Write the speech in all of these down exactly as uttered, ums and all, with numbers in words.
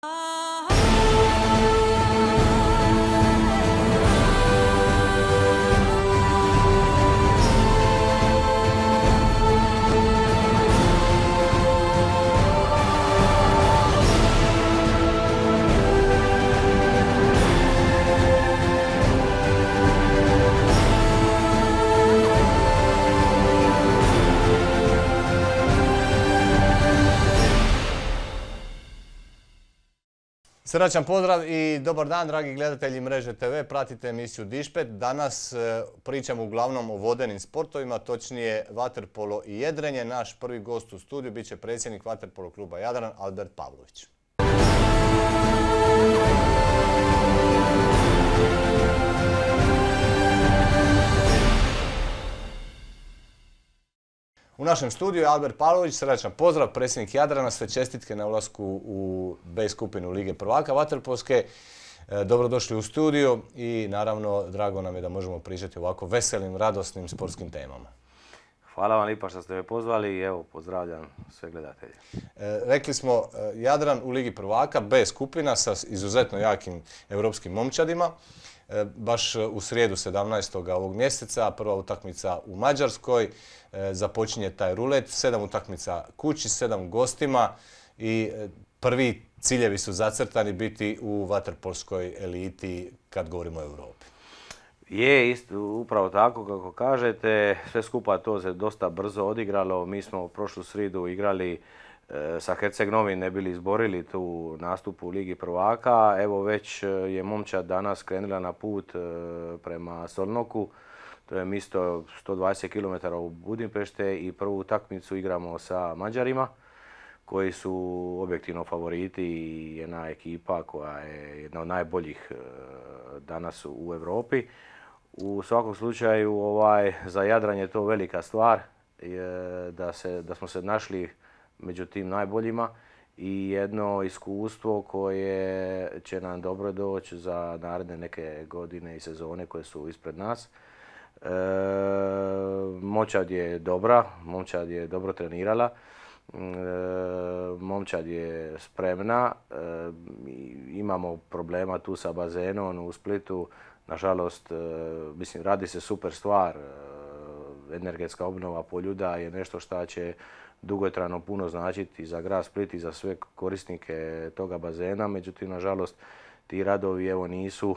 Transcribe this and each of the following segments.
Srdačan pozdrav i dobar dan, dragi gledatelji Mreže te ve. Pratite emisiju Dišpet. Danas pričamo uglavnom o vodenim sportovima, točnije vaterpolo i jedrenje. Naš prvi gost u studiju bit će predsjednik vaterpolo kluba Jadran, Albert Pavlović. U našem studiju je Albert Pavlović, srdačan pozdrav, predsjednik Jadrana, sve čestitke na ulasku u B skupinu Lige prvaka vaterpolske. Dobrodošli u studiju i naravno drago nam je da možemo pričati o ovako veselim, radosnim sportskim temama. Hvala vam lijepa što ste me pozvali i evo pozdravljam sve gledatelje. Rekli smo Jadran u Ligi prvaka, B skupina sa izuzetno jakim europskim momčadima. Baš u srijedu sedamnaestog ovog mjeseca, prva utakmica u Mađarskoj, započinje taj rulet, sedam utakmica kući, sedam gostima i prvi ciljevi su zacrtani biti u vaterpolskoj eliti kad govorimo o Europi. Je, isto, upravo tako kako kažete, sve skupa to se dosta brzo odigralo. Mi smo prošlu srijedu igrali sa Herceg Novim, ne bili izborili tu nastup u Ligi prvaka. Evo već je momčad danas krenula na put prema Solnoku. To je mjesto sto dvadeset kilometara u Budimpešte i prvu utakmicu igramo sa Mađarima koji su objektivno favoriti i jedna ekipa koja je jedna od najboljih danas u Europi. U svakom slučaju ovaj, za Jadran je to velika stvar da, se, da smo se našli među tim najboljima i jedno iskustvo koje će nam dobro doći za naredne neke godine i sezone koje su ispred nas. E, momčad je dobra, momčad je dobro trenirala, e, momčad je spremna, e, imamo problema tu sa bazenom u Splitu, nažalost, e, mislim, radi se super stvar, e, energetska obnova Poljuda je nešto što će dugotrajno puno značiti za grad Split i za sve korisnike toga bazena, međutim, nažalost, ti radovi evo nisu,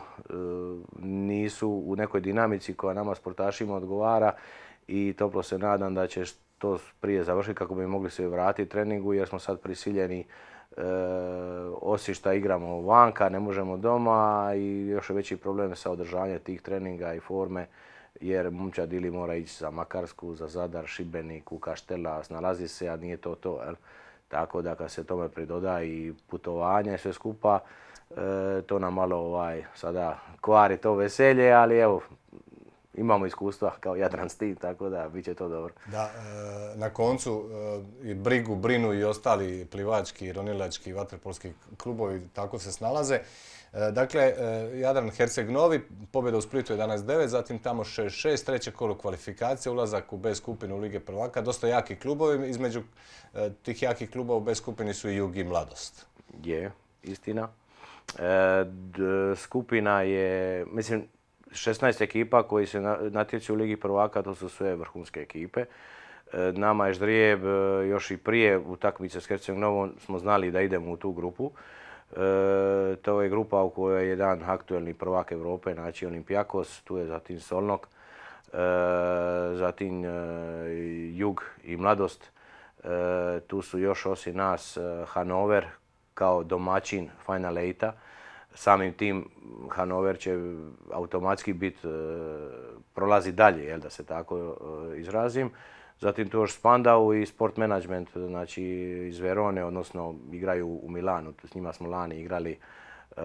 nisu u nekoj dinamici koja nama sportašima odgovara i toplo se nadam da će to prije završiti kako bi mogli se vratiti treningu jer smo sad prisiljeni e, osim što igramo vanka, ne možemo doma i još je veći problem sa održavanjem tih treninga i forme jer momčad ili mora ići za Makarsku, za Zadar, Šibenik, u Kaštela, snalazi se, a nije to to. Jel? Tako da kad se tome pridoda i putovanje sve skupa, E, to nam malo ovaj, sada kvari to veselje, ali evo, imamo iskustva kao Jadran s tim, tako da bit će to dobro. Da, e, na koncu e, brigu brinu i ostali plivački, ronilački, vaterpolski klubovi tako se snalaze. E, dakle, e, Jadran Herceg Novi, pobjeda u Splitu jedanaest devet, zatim tamo šest šest, treće kolo kvalifikacije, ulazak u B skupinu Lige prvaka, dosta jaki klubovi, između e, tih jakih klubova u B skupini su i Jug i Mladost. Je, istina. E, d, skupina je, mislim, šesnaest ekipa koji se natječu u Ligi prvaka, to su sve vrhunske ekipe. E, nama je ždrijeb još i prije utakmice s Herceg Novom smo znali da idemo u tu grupu. E, to je grupa u kojoj je jedan aktuelni prvak Europe, znači Olympiakos, tu je zatim Solnok, e, zatim e, Jug i Mladost. E, tu su još osim nas Hanover kao domaćin Final Eighta. Samim tim Hanover će automatski biti, prolazi dalje, jel, da se tako izrazim. Zatim tu još Spandau i Sport Management, znači iz Verone, odnosno igraju u Milanu. S njima smo lani igrali uh,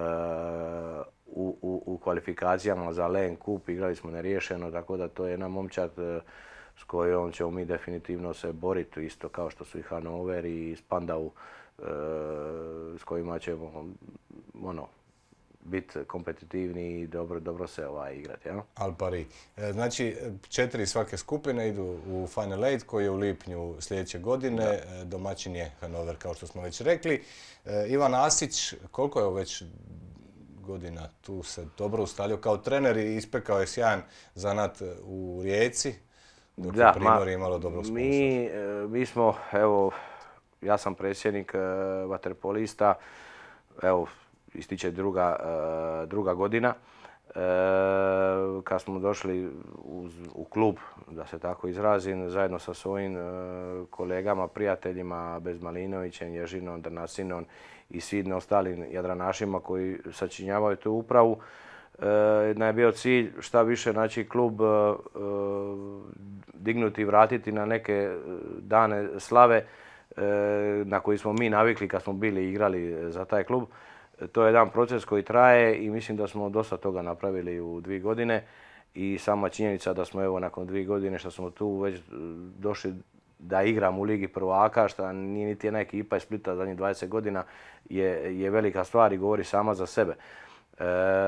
u, u, u kvalifikacijama za Len Kup, igrali smo neriješeno, tako da to je jedna momčad uh, s kojom ćemo mi definitivno se boriti, isto kao što su i Hanover i Spandau, uh, s kojima ćemo ono, biti kompetitivni i dobro, dobro se ovaj, igrati. Ja? Al pari. Znači, četiri svake skupine idu u Final Eight koji je u lipnju sljedeće godine. Da. Domaćin je Hannover, kao što smo već rekli. Ivan Asić, koliko je već godina tu se dobro ustalio kao trener i ispekao je sjajan zanat u Rijeci, dok da, je Primor imalo dobro sponsor. Mi, mi smo, evo, ja sam predsjednik uh, vaterpolista, evo, ističe druga, uh, druga godina. Uh, kad smo došli uz, u klub, da se tako izrazim, zajedno sa svojim uh, kolegama, prijateljima, Bezmalinovićem, Ježinom, Drnasinom i svim ostalim jadranašima koji sačinjavaju tu upravu, uh, je bio cilj šta više, znači, klub uh, dignuti i vratiti na neke dane slave na koji smo mi navikli kad smo bili igrali za taj klub. To je jedan proces koji traje i mislim da smo dosta toga napravili u dvije godine i sama činjenica da smo evo nakon dvije godine što smo tu već došli da igram u Ligi prvaka, što nije niti jedna ekipa iz Splita zadnjih dvadeset godina, je, je velika stvar i govori sama za sebe. E,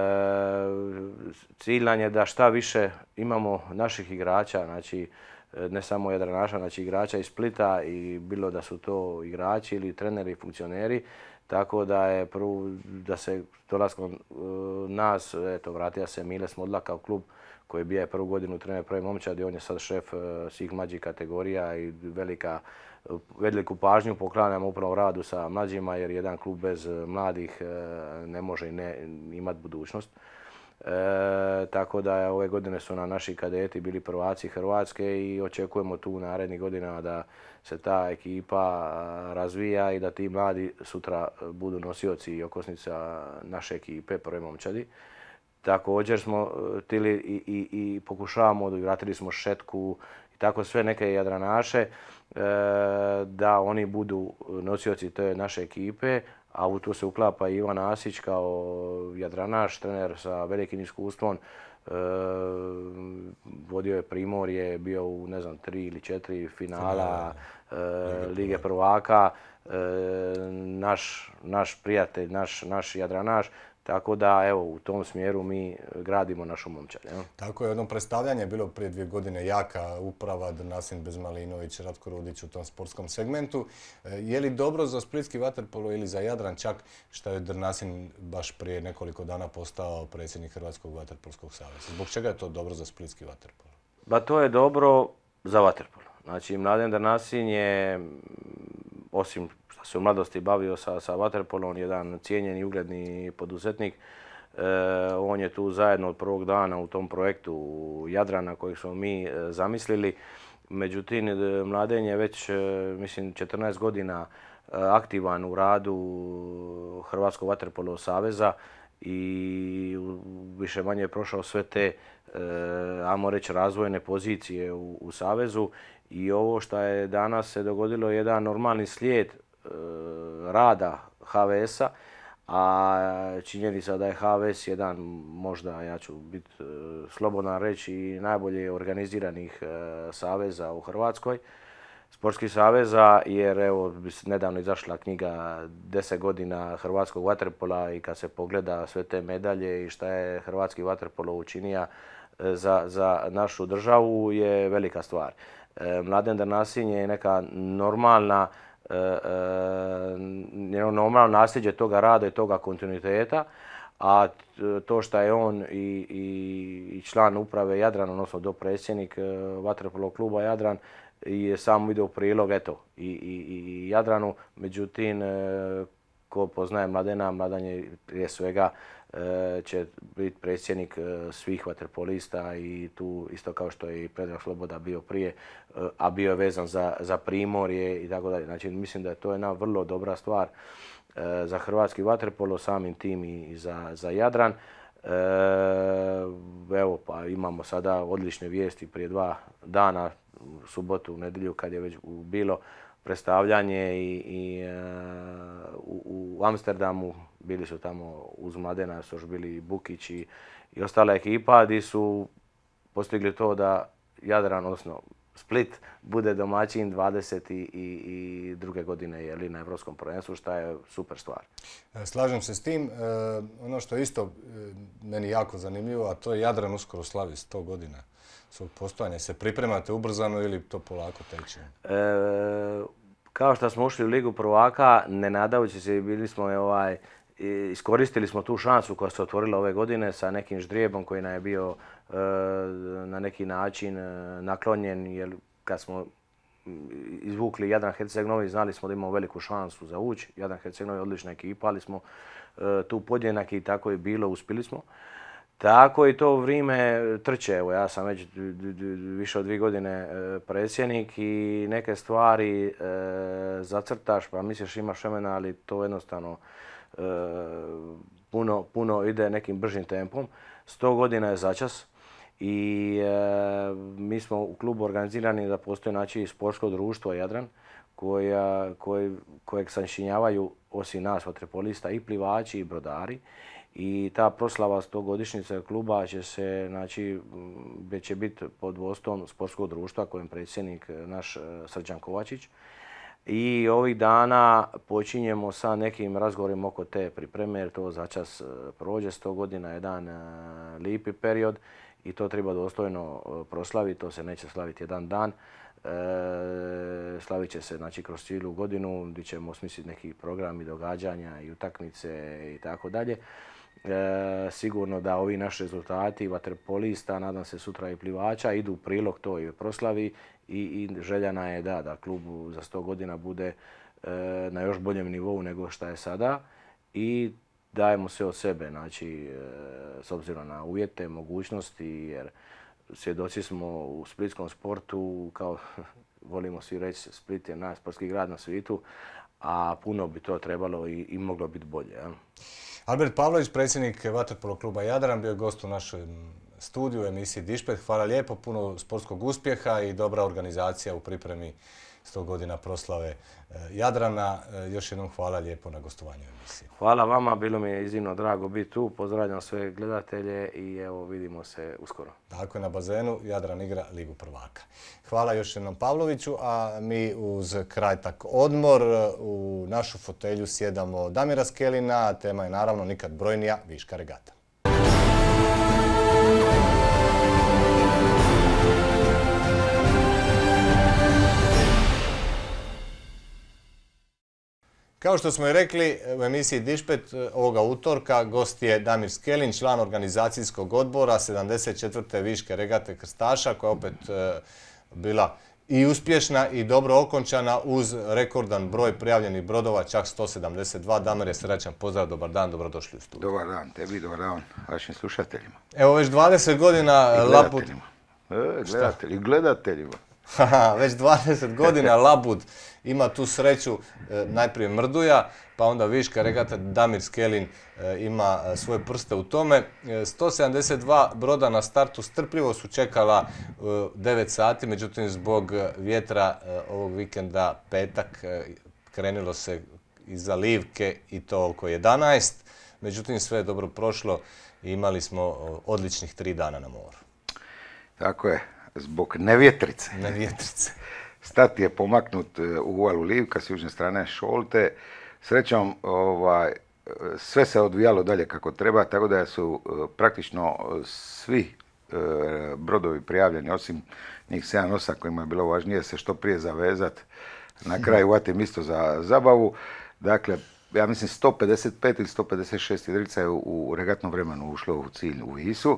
cilj nam je da šta više imamo naših igrača, znači ne samo jadranaša, znači igrača iz Splita i bilo da su to igrači ili treneri, funkcioneri, tako da je prvo da se dolaskom nas, eto, vratio se Mile Smodlaka u klub koji je bio prvu godinu trener prve momčadi, on je sad šef svih mlađih kategorija i velika, veliku pažnju poklanjamo upravo radu sa mlađima jer jedan klub bez mladih ne može ne imati budućnost. E, tako da ove godine su na naši kadeti bili prvaci Hrvatske i očekujemo tu narednih godina da se ta ekipa razvija i da ti mladi sutra budu nosioci i okosnica naše ekipe prve momčadi. Također smo tili i, i, i pokušavamo, vratili smo Šetku i tako sve neke jadranaše e, da oni budu nosioci te naše ekipe, a u to se uklapa i Ivan Asić kao jadranaš, trener sa velikim iskustvom. E, vodio je Primorje, bio u ne znam tri ili četiri finala e, Lige prvaka, e, naš, naš prijatelj, naš, naš jadranaš. Tako da, evo, u tom smjeru mi gradimo našu momčad. Ja? Tako je, jedno predstavljanje je bilo prije dvije godine, jaka uprava, Drnasin, Bezmalinović, Ratko Rudić u tom sportskom segmentu. Je li dobro za splitski vaterpolo ili za Jadran čak što je Drnasin baš prije nekoliko dana postao predsjednik Hrvatskog vaterpolskog saveza? Zbog čega je to dobro za splitski vaterpolo? Ba to je dobro za vaterpolo. Znači, Mladen Drnasin je, osim što se u mladosti bavio sa, sa vaterpolom, jedan cijenjen i ugledni poduzetnik. E, on je tu zajedno od prvog dana u tom projektu Jadrana kojeg smo mi e, zamislili. Međutim, Mladen je već, e, mislim, četrnaest godina e, aktivan u radu Hrvatskog vaterpolo saveza i više manje je prošao sve te, e, ajmo reći, razvojne pozicije u, u savezu. I ovo što je danas se dogodilo je jedan normalni slijed e, rada H V S-a, a činjenica da je H V S jedan, možda ja ću biti e, slobodan reći, i najbolje organiziranih e, saveza u Hrvatskoj, sportskih saveza, jer evo nedavno izašla knjiga deset godina hrvatskog vaterpola i kad se pogleda sve te medalje i šta je hrvatski vaterpolo učinio za, za našu državu je velika stvar. Mladen Drnasin je neka normalna, e, e, normalno nasljeđe toga rada i toga kontinuiteta, a to što je on i, i član uprave Jadran, odnosno dopredsjednik vaterpolo kluba Jadran, je samo ide u prilog eto, i, i, i Jadranu. Međutim, ko poznaje Mladena, Mladen je prije svega će biti predsjednik svih vaterpolista i tu isto kao što je i Predrag Sloboda bio prije, a bio je vezan za, za Primorje i tako dalje. Znači, mislim da je to jedna vrlo dobra stvar za hrvatski vaterpolo, samim tim i za, za Jadran. E, evo, pa imamo sada odlične vijesti prije dva dana, u subotu, u nedjelju, kad je već bilo predstavljanje i, i uh, u, u Amsterdamu, bili su tamo uz Mladena, su još bili Bukić i, i ostala ekipa, gdje su postigli to da Jadran, odnosno Split bude domaćin dvadeset druge godine je li, na Evropskom prvenstvu, što je super stvar. Slažem se s tim. E, ono što je isto e, meni jako zanimljivo, a to je Jadran uskoro slavi sto godina svog postojanja. Se pripremate ubrzano ili to polako teče? E, kao što smo ušli u Ligu prvaka, ne nadajući se, bili smo ovaj, iskoristili smo tu šansu koja se otvorila ove godine sa nekim ždrijebom koji nam je bio e, na neki način e, naklonjen, jer kad smo izvukli Jadran Herceg-Novi, znali smo da imamo veliku šansu za ući. Jadran Herceg-Novi je odlična ekipa, ali smo e, tu podjednaki i tako je bilo, uspjeli smo. Tako i to vrijeme trče. Evo, ja sam već više od dvije godine predsjednik i neke stvari e, zacrtaš, pa misliš imaš vremena, ali to jednostavno e, puno, puno ide nekim bržim tempom. Sto godina je začas i e, mi smo u klubu organizirani da postoji znači sportsko društvo Jadran koja, koje, kojeg sačinjavaju osim nas vaterpolista i plivači i brodari. I ta proslava stogodišnjice kluba će se, znači, će biti pod vodstvom sportskog društva kojem predsjednik naš Srđan Kovačić. I ovih dana počinjemo sa nekim razgovorima oko te pripreme, jer to začas prođe sto godina, jedan lijepi period i to treba dostojno proslaviti, to se neće slaviti jedan dan. E, slavit će se znači, kroz cijelu godinu gdje ćemo osmisliti neki program i događanja i utakmice i tako dalje. E, sigurno da ovi naši rezultati vaterpolista, nadam se sutra i plivača, idu u prilog toj proslavi i, i željana je da, da klub za sto godina bude e, na još boljem nivou nego što je sada i dajemo sve od sebe, znači, e, s obzirom na uvjete, mogućnosti, jer svjedoci smo u splitskom sportu, kao volimo svi reći, Split je najsportski grad na svijetu, a puno bi to trebalo i, i moglo biti bolje. Ja. Albert Pavlović, predsjednik vaterpolo kluba Jadran, bio je gost u našem studiju, emisiji Dišpet. Hvala lijepo, puno sportskog uspjeha i dobra organizacija u pripremi sto godina proslave Jadrana. Još jednom hvala lijepo na gostovanju emisiji. Hvala vama, bilo mi je iznimno drago biti tu. Pozdravljam sve gledatelje i evo vidimo se uskoro. Tako je, na bazenu Jadran igra Ligu prvaka. Hvala još jednom Pavloviću, a mi uz kratak odmor u našu fotelju sjedamo Damira Skelina, a tema je naravno nikad brojnija viška regata. Kao što smo i rekli u emisiji Dišpet ovoga utorka, gost je Damir Skelin, član organizacijskog odbora sedamdeset četvrte viške regate krstaša, koja je opet bila i uspješna i dobro okončana uz rekordan broj prijavljenih brodova, čak sto sedamdeset dva. Damire, srećan pozdrav, dobar dan, dobrodošli u studiju. Dobar dan tebi, dobar dan vašim slušateljima. Evo već dvadeset godina I Labud... E, gledatelji, gledateljima. Već dvadeset godina Labud ima tu sreću, e, najprije Mrduja, pa onda viška regata Damir Skelin e, ima e, svoje prste u tome. E, sto sedamdeset dva broda na startu strpljivo su čekala e, devet sati, međutim zbog vjetra e, ovog vikenda petak e, krenulo se iza Livke i to oko jedanaest. Međutim sve je dobro prošlo i imali smo odličnih tri dana na moru. Tako je. Zbog nevjetrice. Nevjetrice. Stat je pomaknut u uvalu Livka s južne strane Šolte. Srećom, ovaj, sve se odvijalo dalje kako treba, tako da su praktično svi brodovi prijavljeni, osim njih sedam osam kojima je bilo važnije se što prije zavezati. Na kraju uvati mjesto za zabavu. Dakle, ja mislim sto pedeset pet ili sto pedeset šest jedrica je u regatnom vremenu ušlo u cilj u Visu.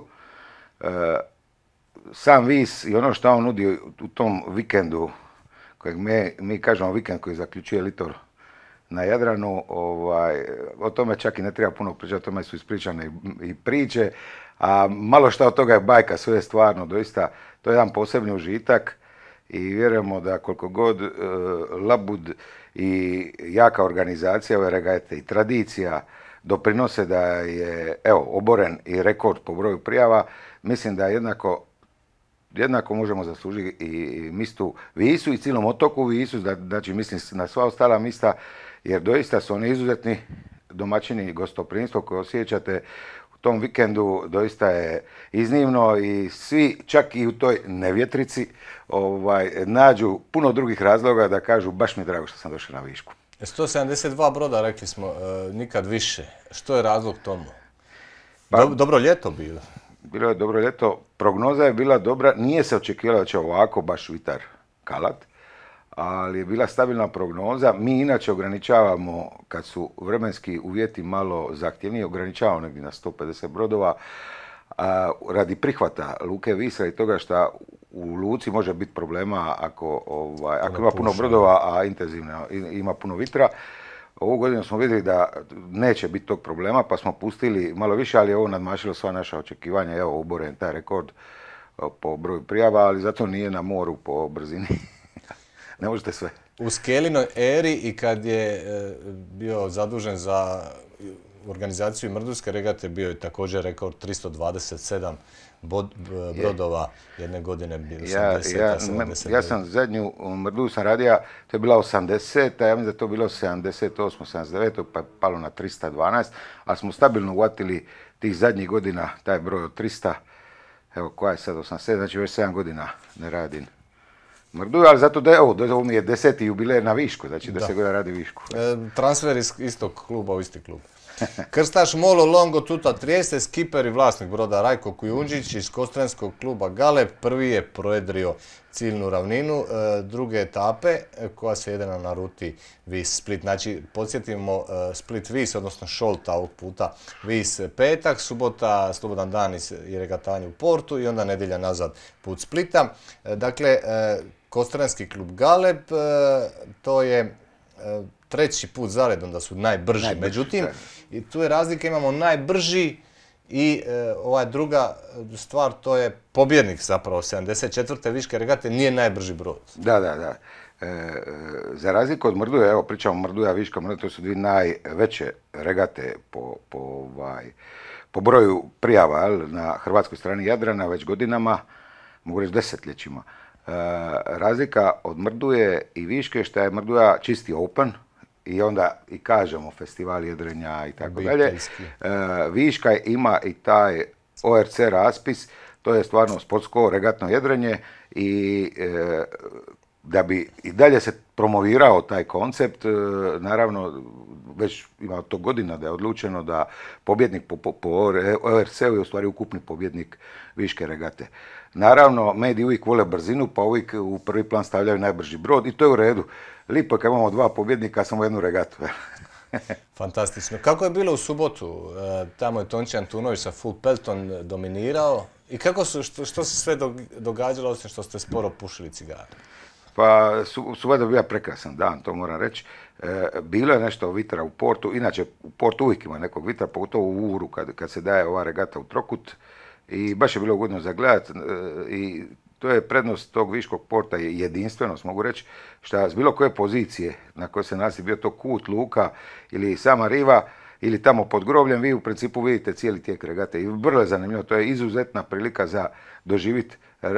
Sam Vis i ono što on nudi u tom vikendu, kojeg mi, mi kažemo vikend koji zaključuje Litor na Jadranu, ovaj, o tome čak i ne treba puno pričati, o tome su ispričane i, i priče, a malo šta od toga je bajka, sve je stvarno, doista, to je jedan posebni užitak i vjerujemo da koliko god e, Labud i jaka organizacija ove regate i tradicija doprinose da je, evo, oboren i rekord po broju prijava, mislim da jednako jednako možemo zaslužiti i mistu Visu i cijelom otoku Visu, znači mislim na sva ostala mista, jer doista su oni izuzetni domaćini i gostoprimstvo koje osjećate tom vikendu doista je iznimno i svi, čak i u toj nevjetrici, ovaj, nađu puno drugih razloga da kažu baš mi je drago što sam došao na višku. sto sedamdeset dva broda, rekli smo, e, nikad više. Što je razlog tomu? Pa- Dob- dobro ljeto bilo. Bilo je dobro ljeto, prognoza je bila dobra, nije se očekivalo da će ovako baš vitar kalat, ali je bila stabilna prognoza. Mi inače ograničavamo, kad su vremenski uvjeti malo zahtjevniji, ograničavamo negdje na sto pedeset brodova, a, radi prihvata luke Visra i toga što u luci može biti problema ako, ovaj, ako ima puno puše. brodova, a intenzivno i- ima puno vitra. Ovu godinu smo vidjeli da neće biti tog problema, pa smo pustili malo više, ali je ovo nadmašilo sva naša očekivanja. Evo, oboren taj rekord o, po broju prijava, ali zato nije na moru po brzini. Ne možete sve. U Skelinoj eri i kad je e, bio zadužen za organizaciju Mrdulske regate, bio je također rekord tristo dvadeset sedam bod, b- brodova jedne godine, bili Ja, osamdeset, ja, sedamdeset. ja sam zadnju Mrdulu sam radio, to je bila osamdeset, a ja mislim da je to bilo sedamdeset osam sedamdeset devet, pa je palo na tristo dvanaest, ali smo stabilno uvatili tih zadnjih godina taj broj od trista, evo koja je sad osamdeset sedam, znači već sedam godina ne radim Mrdulu, ali zato da je ovo, ovo mi je deseti jubilej na višku, znači Da. deset godina radi višku. E, transfer iz istog kluba u isti klub. Krstaš Molo Longo Tuta Trieste, skiper i vlasnik broda Rajko Kujundžić iz Kostrenskog kluba Galeb, prvi je projedrio ciljnu ravninu e, druge etape e, koja se jedina na ruti Vis-Split. Znači, podsjetimo e, Split-Vis, odnosno Šolta ovog puta Vis petak, subota slobodan dan iz- i regatanje u Portu i onda nedjelja nazad put Splita. E, dakle, e, Kostrenski klub Galeb, e, to je e, treći put zaredom da su najbrži. Najbrži, Međutim, da. i tu je razlika, imamo najbrži i e, ova druga stvar, to je pobjednik zapravo sedamdeset četvrte viške regate, nije najbrži brod. Da, da, da. E, e, za razliku od Mrduja, evo pričamo Mrduja, Viška, Mrduja, to su dvije najveće regate po, po, ovaj, po broju prijava, jel, na hrvatskoj strani Jadrana već godinama, mogu reći desetljećima. E, razlika od Mrduje i Viške što je Mrduja čisti open i onda i kažemo festival jedrenja i tako dalje. Obiteljski. E, Viška ima i taj O R C raspis, to je stvarno sportsko regatno jedrenje i e, da bi i dalje se promovirao taj koncept, e, naravno već ima to godina da je odlučeno da pobjednik po, po, po O R C-u je u stvari ukupni pobjednik Viške regate. Naravno, mediji uvijek vole brzinu, pa uvijek u prvi plan stavljaju najbrži brod i to je u redu. Lipo je kad imamo dva pobjednika, samo jednu regatu. Fantastično. Kako je bilo u subotu? E, tamo je Tonči Antunović sa full pelton dominirao. I kako su, što, što se sve dog- događalo, osim što ste sporo pušili cigare? Pa su, subota je bio prekrasan dan, to moram reći. E, bilo je nešto vitra u Portu, inače u Portu uvijek ima nekog vitra, pogotovo u Uru kad, kad se daje ova regata u trokut. I baš je bilo ugodno za gledat e, i to je prednost tog Viškog porta, je jedinstvenost, mogu reći, što s bilo koje pozicije na kojoj se nalazi, bio to kut, luka ili sama riva, ili tamo pod grobljem, vi u principu vidite cijeli tijek regate i vrlo je zanimljivo, to je izuzetna prilika za doživjeti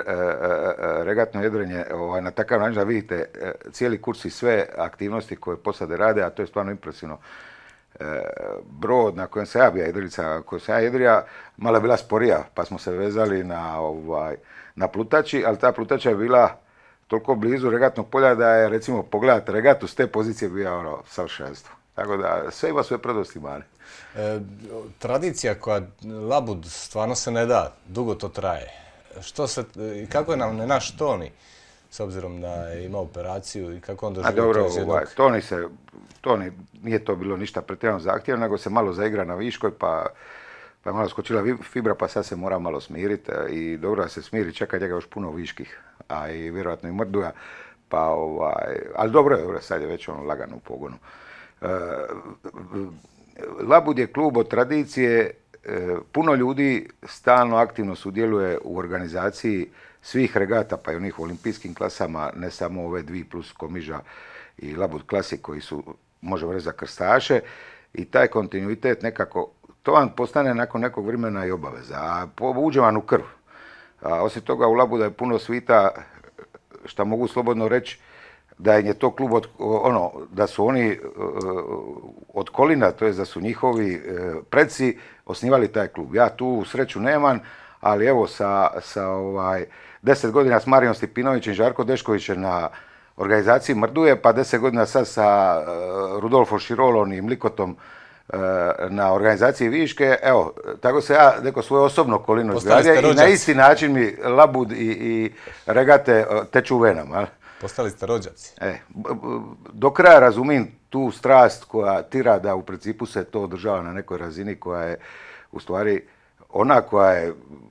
regatno jedrenje ovaj, na takav način da vidite e, cijeli kurs i sve aktivnosti koje posade rade, a to je stvarno impresivno. E, brod na kojem se ja bija jedrilica, koju sam ja jedrija, malo je bila sporija, pa smo se vezali na, ovaj, na plutači, ali ta plutača je bila toliko blizu regatnog polja da je, recimo, pogledati regatu s te pozicije bio ono savršenstvo. Tako da sve ima sve prednosti mali. E, tradicija koja labud stvarno se ne da, dugo to traje. Što se, i kako je nam naš Toni, s obzirom da je imao operaciju i kako on A doživio dobro, to iz jednog... ovaj, Toni se, Toni, nije to bilo ništa pretjerano zahtjevno, nego se malo zaigra na Viškoj, pa, pa je malo skočila vi- fibra, pa sad se mora malo smiriti i dobro da se smiri, čeka njega još puno Viških, a i vjerojatno i Mrduja, pa ovaj, ali dobro je, dobro, sad je već on lagano u pogonu. E, Labud je klub od tradicije, e, puno ljudi stalno aktivno sudjeluje u organizaciji svih regata, pa i onih u olimpijskim klasama, ne samo ove dvije plus Komiža i Labud Classic koji su, možemo reći, za krstaše, i taj kontinuitet nekako, to vam postane nakon nekog vremena i obaveza, a po- uđe vam u krv. A osim toga u Labuda je puno svita, što mogu slobodno reći, da im je to klub od, ono, da su oni od kolina, to je da su njihovi preci osnivali taj klub. Ja tu sreću nemam, ali evo sa, sa ovaj, deset godina s Marijom Stipinovićem i Žarko Deškovićem na organizaciji Mrduje, pa deset godina sad sa Rudolfom Širolom i Mlikotom na organizaciji Viške, evo, tako se ja neko svoje osobno kolino izgradio i na isti način mi Labud i, i regate teču u venama. Postali ste rođaci. E, do kraja razumijem tu strast koja tira da u principu se to održava na nekoj razini koja je u stvari ona koja je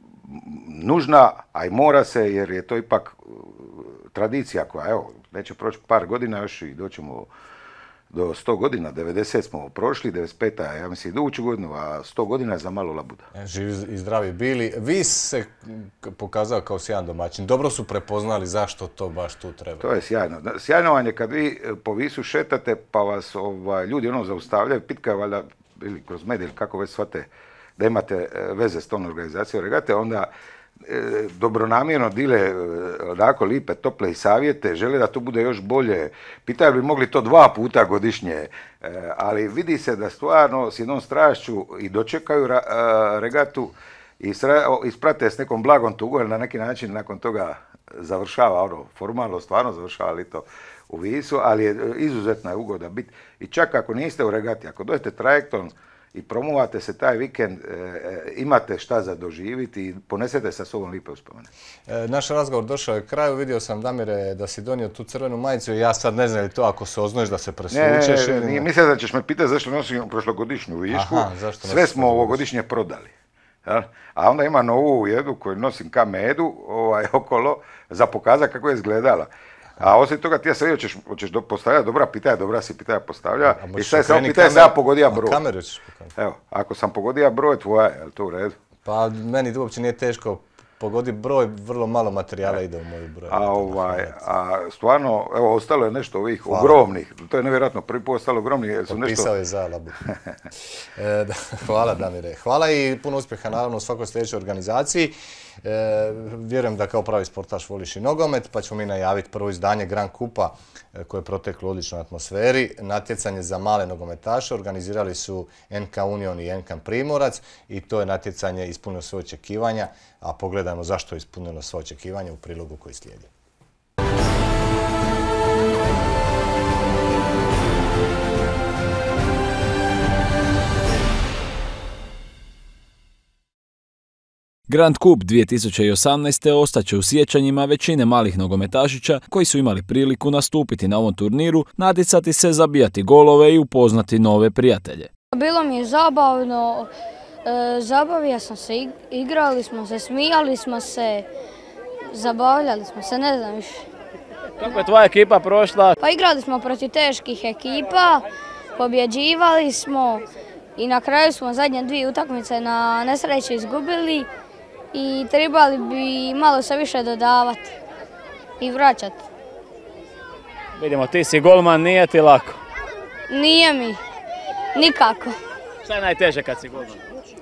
nužna, a i mora se, jer je to ipak tradicija koja, evo, neće proći par godina još i doćemo do sto godina, devedeset smo prošli, devedeset peta ja mislim iduću godinu, a sto godina za malo Labuda. Živi i zdravi bili. Vi se pokazao kao sjajan domaćin. Dobro su prepoznali zašto to baš tu treba. To je sjajno. Sjajno vam je kad vi po Visu šetate pa vas ovaj, ljudi ono zaustavljaju, pitkaju valjda ili kroz medije ili kako već shvate da imate veze s tom organizacijom regate, onda e, dobronamjerno dile onako lipe, tople i savjete, žele da to bude još bolje. Pitaju bi mogli to dva puta godišnje, e, ali vidi se da stvarno s jednom strašću i dočekaju ra, a, regatu i sra, isprate s nekom blagom tugom, jer na neki način nakon toga završava, ono, formalno stvarno završava li to u Visu, ali je izuzetna je ugoda biti. I čak ako niste u regati, ako dođete trajektom i promovate se taj vikend, e, imate šta za doživiti i ponesete sa sobom lipe uspomene. E, naš razgovor došao je kraju, vidio sam, Damire, da si donio tu crvenu majicu i ja sad ne znam li to ako se oznojiš da se presvučeš. Ne, ne, ne, mislim da ćeš me pitati zašto nosim prošlogodišnju Višku. Aha, sve smo ovogodišnje prodali. Ja? A onda ima novu jednu koju nosim ka medu ovaj, okolo za pokazati kako je izgledala. A osim toga ti ja sad hoćeš, hoćeš do, postavljati dobra pitanja, dobra si pitanja postavlja i sad samo pitanje sam ja pogodija broj. Kameru ćeš pokazati. Evo, ako sam pogodija broj tvoja, je li to u redu? Pa meni uopće nije teško pogodi broj, vrlo malo materijala ide u moju broj. A, ovaj, a stvarno, evo, ostalo je nešto ovih Hvala. ogromnih, to je nevjerojatno, prvi put ostalo ogromnih, jer su nešto... Potpisao je za Labud. e, hvala Damire. Hvala i puno uspjeha naravno u svakoj sljedećoj organizaciji. E, vjerujem da kao pravi sportaš voliš i nogomet, pa ćemo mi najaviti prvo izdanje Grand Kupa e, koje je proteklo u odličnoj atmosferi. Natjecanje za male nogometaše organizirali su N K Union i N K Primorac i to je natjecanje ispunilo svoje očekivanja, a pogledajmo zašto je ispunilo svoje očekivanja u prilogu koji slijedi. Grand Cup dvije tisuće osamnaeste ostaće u sjećanjima većine malih nogometašića koji su imali priliku nastupiti na ovom turniru, natjecati se, zabijati golove i upoznati nove prijatelje. Bilo mi je zabavno, e, zabavio sam se, igrali smo se, smijali smo se, zabavljali smo se, ne znam više. Kako je tvoja ekipa prošla? Pa igrali smo protiv teških ekipa, pobjeđivali smo i na kraju smo zadnje dvije utakmice na nesreću izgubili. I trebali bi malo se više dodavati i vraćati. Vidimo, ti si golman, nije ti lako? Nije mi, nikako. Šta je najteže kad si golman?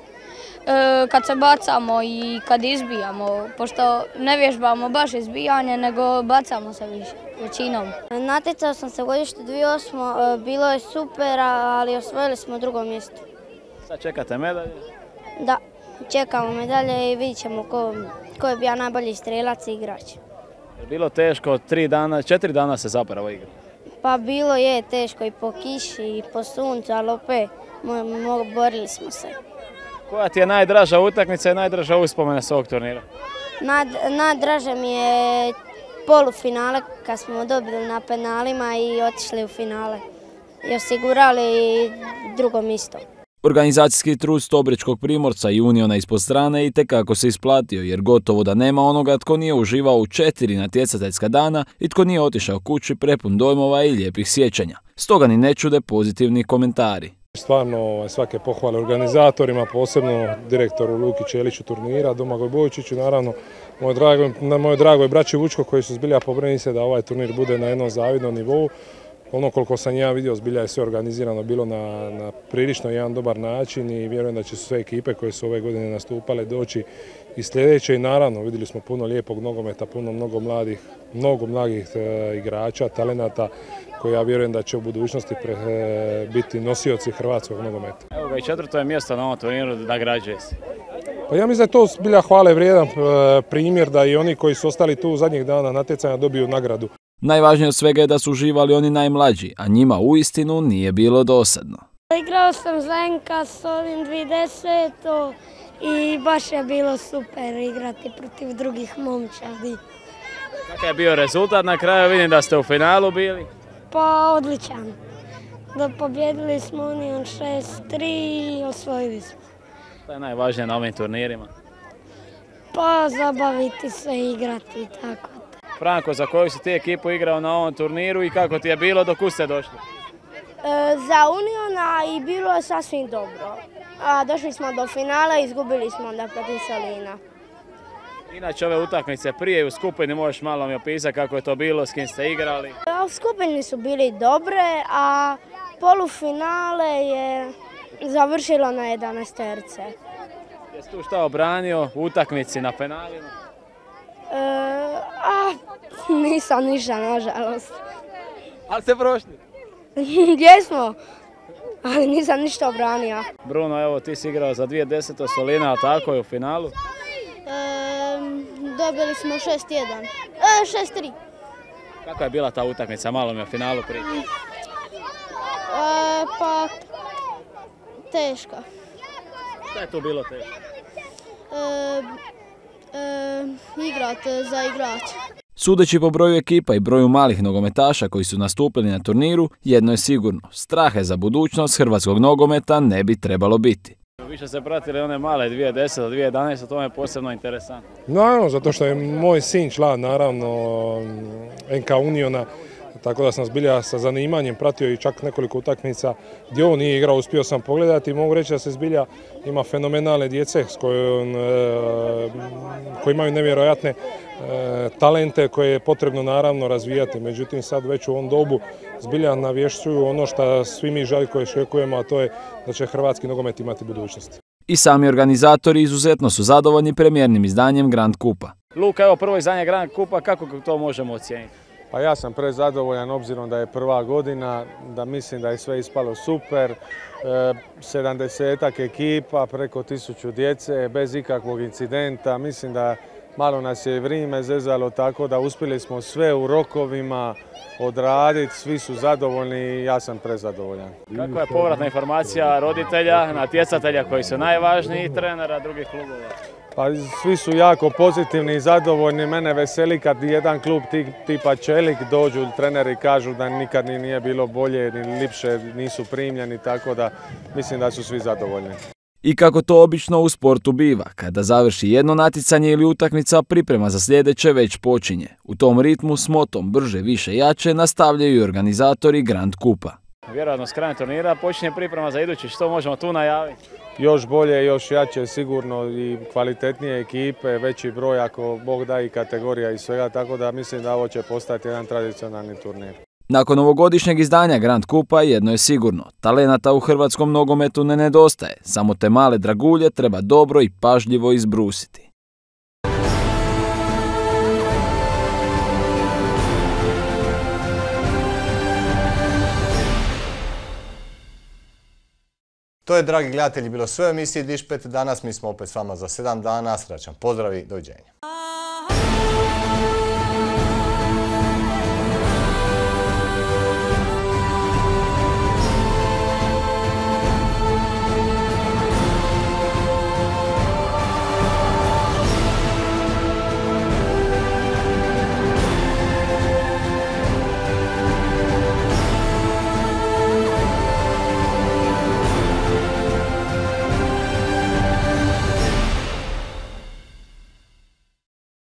E, kad se bacamo i kad izbijamo, pošto ne vježbamo baš izbijanje, nego bacamo se više, većinom. Natjecao sam se godište dvije tisuće osme, bilo je super, ali osvojili smo drugo mjesto. Sad čekate medalje? Da. Čekamo medalje i vidjet ćemo ko, ko je bio najbolji strelac i igrač. Je bilo teško, tri dana, četiri dana se zapravo igra? Pa bilo je teško i po kiši i po suncu, ali opet borili smo se. Koja ti je najdraža utakmica i najdraža uspomena s ovog turnira? Nad, najdraže mi je polufinale kad smo dobili na penalima i otišli u finale i osigurali drugo mjesto. Organizacijski trud Stobrečkog Primorca i Uniona ispod strane itekako se isplatio, jer gotovo da nema onoga tko nije uživao u četiri natjecateljska dana i tko nije otišao kući prepun dojmova i lijepih sjećanja. Stoga ni ne čude pozitivni komentari. Stvarno svake pohvale organizatorima, posebno direktoru Luki Čeliću turnira, Domagoj Bojičiću, naravno mojoj dragoj, mojoj dragoj braći Vučko koji su zbilja pobrojni se da ovaj turnir bude na jednom zavidnom nivou. ono koliko sam ja vidio, zbilja je sve organizirano bilo na, na prilično jedan dobar način i vjerujem da će sve ekipe koje su ove godine nastupale doći i sljedeće. I naravno vidjeli smo puno lijepog nogometa, puno mnogo mladih, mnogo mladih e, igrača, talenata koji ja vjerujem da će u budućnosti pre, e, biti nosioci hrvatskog nogometa. Evo ga i četvrto je mjesto na ovom turniru, nagrađuje se. Pa ja mislim da je to zbilja hvale vrijedan e, primjer da i oni koji su ostali tu zadnjih dana natjecanja dobiju nagradu. Najvažnije od svega je da su uživali oni najmlađi, a njima uistinu nije bilo dosadno. Igrao sam za en ka Solin dvije tisuće desete. I baš je bilo super igrati protiv drugih momčadi. Kakav je bio rezultat na kraju? Vidim da ste u finalu bili. Pa odličan. Da pobjedili smo Union šest tri i osvojili smo. To je najvažnije na ovim turnirima. Pa zabaviti se i igrati i tako. Franko, za koju si ti ekipu igrao na ovom turniru i kako ti je bilo, do kud ste došli? E, za Uniona i bilo je sasvim dobro. A došli smo do finala i izgubili smo onda protiv Solina. Inače ove utakmice prije i u skupini možeš malo mi opisati kako je to bilo, s kim ste igrali? A u skupini su bili dobre, a polufinale je završilo na jedanaesterce. Jesi tu šta obranio u utakmici na penalima? E, a nisam ništa, nažalost. Ali ste prošli? Jesmo, ali nisam ništa obranio. Bruno, evo ti si igrao za dvije tisuće desete Solina, a tako je u finalu? E, dobili smo šest jedan, e, šest tri. Kako je bila ta utakmica, malo mi o finalu prije? E, pa teška. Šta je tu bilo teško? E, e, igrat za igrače. Sudeći po broju ekipa i broju malih nogometaša koji su nastupili na turniru, jedno je sigurno, strahe za budućnost hrvatskog nogometa ne bi trebalo biti. Više se pratili one male dvije tisuće desete, dvije tisuće jedanaeste, to je posebno interesantno. Naravno, zato što je moj sin član, naravno, en ka Uniona, tako da sam zbilja sa zanimanjem pratio i čak nekoliko utakmica gdje on nije igrao, uspio sam pogledati i mogu reći da se zbilja ima fenomenalne djece s kojom, e, koji imaju nevjerojatne e, talente koje je potrebno naravno razvijati. Međutim, sad već u ovom dobu zbilja navješćuju ono što svi mi žali koje očekujemo, a to je da će hrvatski nogomet imati budućnost. I sami organizatori izuzetno su zadovoljni premijernim izdanjem Grand Kupa. Luka, evo prvo izdanje Grand Kupa, kako to možemo ocijeniti? Pa ja sam prezadovoljan obzirom da je prva godina, da mislim da je sve ispalo super. sedamdesetak ekipa, preko tisuću djece, bez ikakvog incidenta. Mislim da malo nas je i vrijeme zezalo tako da uspjeli smo sve u rokovima odraditi, svi su zadovoljni i ja sam prezadovoljan. Kakva je povratna informacija roditelja, natjecatelja koji su najvažniji i trenera drugih klubova? Pa svi su jako pozitivni i zadovoljni. Mene veseli kad jedan klub tipa Čelik dođu treneri kažu da nikad ni nije bilo bolje, ni lipše nisu primljeni, tako da mislim da su svi zadovoljni. I kako to obično u sportu biva, kada završi jedno natjecanje ili utakmica, priprema za sljedeće već počinje. U tom ritmu s motom brže, više, jače nastavljaju i organizatori Grand Kupa. Vjerojatno s krajem turnira počinje priprema za idući, što možemo tu najaviti? Još bolje, još jače, sigurno i kvalitetnije ekipe, veći broj ako Bog da i kategorija i svega, tako da mislim da ovo će postati jedan tradicionalni turnir. Nakon ovogodišnjeg izdanja Grand Kupa jedno je sigurno, talenata u hrvatskom nogometu ne nedostaje, samo te male dragulje treba dobro i pažljivo izbrusiti. To je, dragi gledatelji, bilo sve u emisiji Dišpet. Danas mi smo opet s vama za sedam dana. Srećan pozdrav i doviđenja.